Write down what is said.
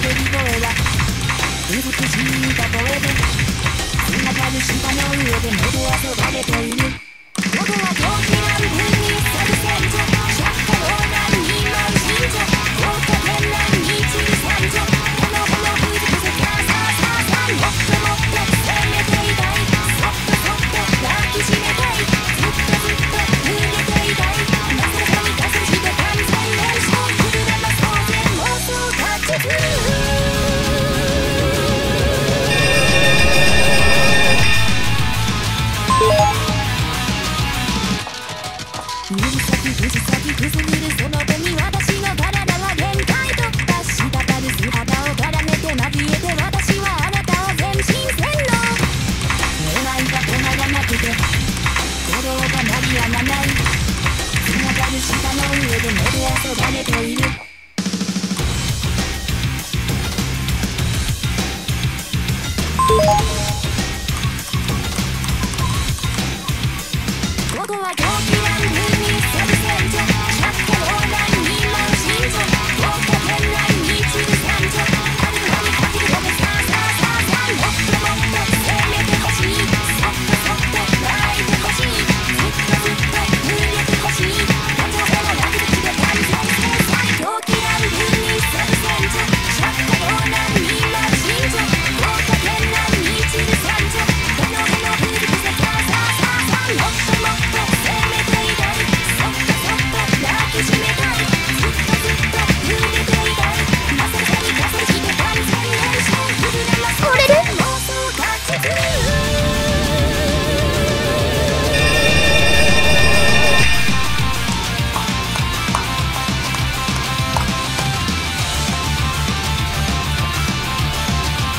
り声は美しい例えで姿に下の上で目で遊ばれている。喉は狂気乱舞にさる戦場、釈迦老眼に満身女、豪華絢爛に散る三女、ほのぼのぶつぶせかさあさあさあ、もっともっと攻めていたい、そっとそっと抱きしめたい、ずっとずっと逃げていたい、なぜかに加勢して完全燃焼、車の騒然妄想立ちつ